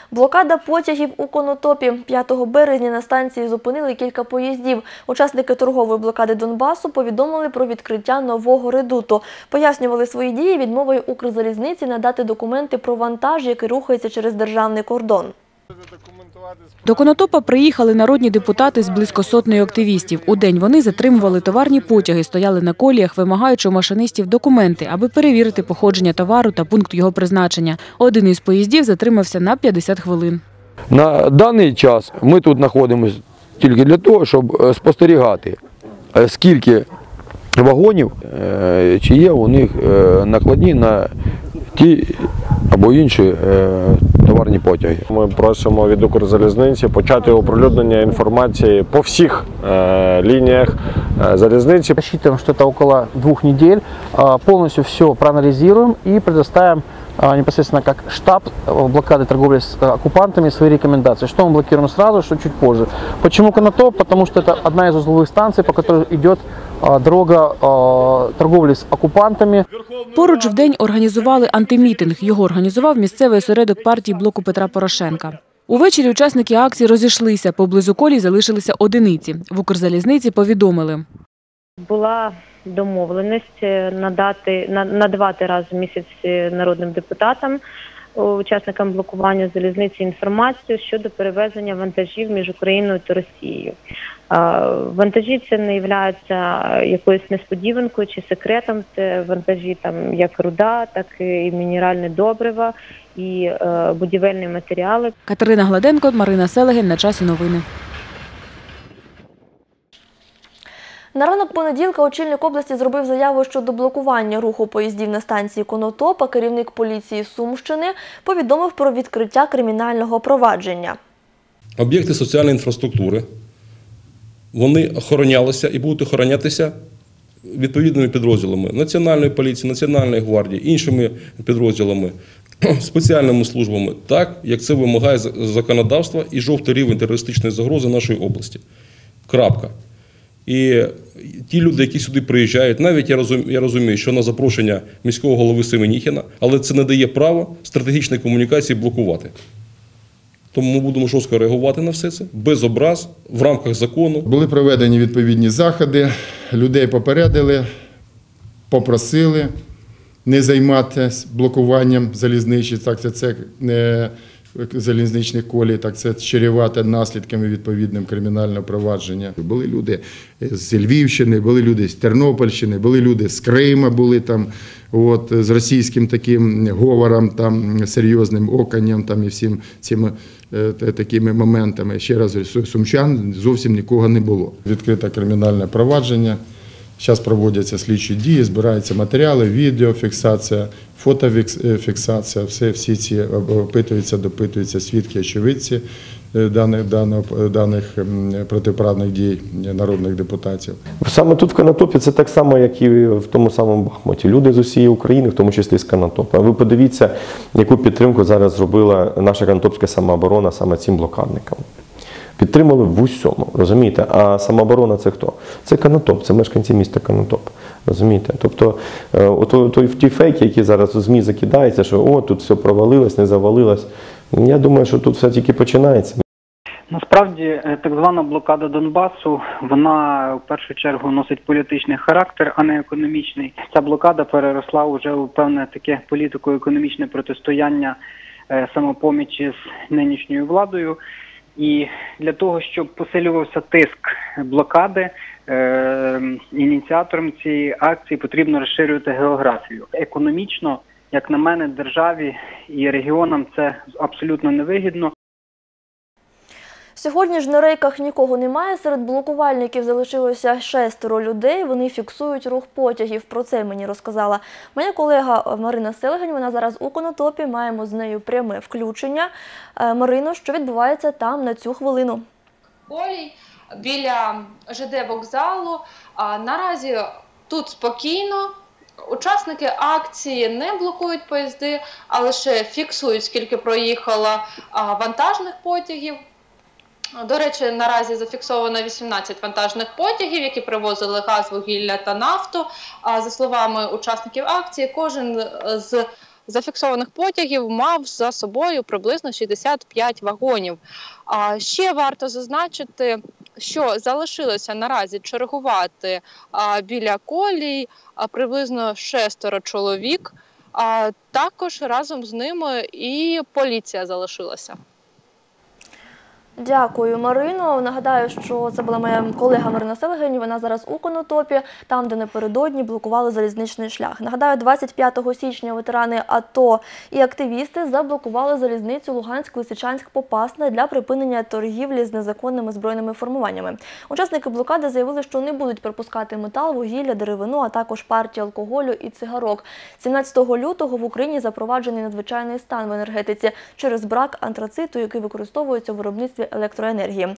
Блокада потягів у Конотопі. 5 березня на станції зупинили кілька поїздів. Учасники торгової блокади Донбасу повідомили про відкриття нового редуту. Пояснювали свої дії відмовою Укрзалізниці надати документи про вантаж, який рухається через державний кордон. До Конотопа приїхали народні депутати з близько сотнею активістів. Удень вони затримували товарні потяги, стояли на коліях, вимагаючи у машинистів документи, аби перевірити походження товару та пункт його призначення. Один із поїздів затримався на 50 хвилин. На даний час ми тут знаходимося тільки для того, щоб спостерігати, скільки вагонів, чи є у них накладні на ті або інші товарні потяги. Ми просимо від Укрзалізниці почати оприлюднення інформації по всіх лініях залізниці. Рассчитываем, что это около 2 недель. Полностью все проанализируем и предоставим непосредственно как штаб блокады торговли с оккупантами свои рекомендации. Что мы блокируем сразу, что чуть позже. Почему Конотоп? Потому что это одна из узловых станций, по которой идет дорога торговлі з окупантами. Поруч вдень організували антимітинг. Його організував місцевий осередок партії блоку Петра Порошенка. Увечері учасники акції розійшлися, поблизу колій залишилися одиниці. В Укрзалізниці повідомили. Була домовленість надавати раз в місяць народним депутатам, учасникам блокування залізниці інформацію щодо перевезення вантажів між Україною та Росією. Вантажі це не є якоюсь несподіванкою чи секретом. Це вантажі як руда, так і мінеральне добриво, і будівельні матеріали. Катерина Гладенко, Марина Селегін. На часі новини. На ранок понеділка очільник області зробив заяву щодо блокування руху поїздів на станції Конотоп, а керівник поліції Сумщини повідомив про відкриття кримінального провадження. Об'єкти соціальної інфраструктури, вони охоронялися і будуть охоронятися відповідними підрозділами Національної поліції, Національної гвардії, іншими підрозділами, спеціальними службами, так, як це вимагає законодавство і жовтий рівень терористичної загрози нашої області. Крапка. І ті люди, які сюди приїжджають, навіть я розумію, що на запрошення міського голови Семеніхіна, але це не дає права стратегічної комунікації блокувати. Тому ми будемо жорстко реагувати на все це, без образ, в рамках закону. Були проведені відповідні заходи, людей попередили, попросили не займатися блокуванням залізничних, так це не залізничних колій, так це чревато наслідками відповідним кримінального провадження. Були люди з Львівщини, були люди з Тернопільщини, були люди з Криму, були там з російським таким говором, там серйозним оканням там і всім цими такими моментами. Ще раз, сумчан зовсім нікого не було. Відкрите кримінальне провадження. Зараз проводяться слідчі дії, збираються матеріали, відеофіксація, фотофіксація, всі ці опитуються, допитуються свідки, очевидці даних протиправних дій народних депутатів. Саме тут в Конотопі це так само, як і в тому самому Бахмуті. Люди з усієї України, в тому числі з Конотопа. Ви подивіться, яку підтримку зараз зробила наша конотопська самооборона саме цим блокадникам. Підтримали в усьому, розумієте? А самооборона – це хто? Це Конотоп, це мешканці міста Конотоп, розумієте? Тобто, ті фейки, які зараз у ЗМІ закидаються, що тут все провалилось, не завалилось, я думаю, що тут все тільки починається. Насправді, так звана блокада Донбасу, вона в першу чергу носить політичний характер, а не економічний. Ця блокада переросла вже у певне таке політико-економічне протистояння самопомічі з нинішньою владою. І для того, щоб посилювався тиск блокади, ініціатором цієї акції потрібно розширювати географію. Економічно, як на мене, державі і регіонам це абсолютно невигідно. Сьогодні ж на рейках нікого немає. Серед блокувальників залишилося 6 людей. Вони фіксують рух потягів. Про це мені розказала моя колега Марина Селегень. Вона зараз у Конотопі. Маємо з нею пряме включення. Марино, що відбувається там на цю хвилину? Колій біля ЖД вокзалу. Наразі тут спокійно. Учасники акції не блокують поїзди, а лише фіксують, скільки проїхало вантажних потягів. До речі, наразі зафіксовано 18 вантажних потягів, які привозили газ, вугілля та нафту. За словами учасників акції, кожен з зафіксованих потягів мав за собою приблизно 65 вагонів. Ще варто зазначити, що залишилося наразі чергувати біля колій приблизно 6 чоловік. Також разом з ними і поліція залишилася. Дякую, Марино. Нагадаю, що це була моя колега Марина Селегень. Вона зараз у Конотопі, там, де напередодні блокували залізничний шлях. Нагадаю, 25 січня ветерани АТО і активісти заблокували залізницю Луганськ-Лисичанськ-Попасна для припинення торгівлі з незаконними збройними формуваннями. Учасники блокади заявили, що не будуть пропускати метал, вугілля, деревину, а також партії алкоголю і цигарок. 17 лютого в Україні запроваджений надзвичайний стан в енергетиці через брак антрациту, який використовується у виробництві електроенергії.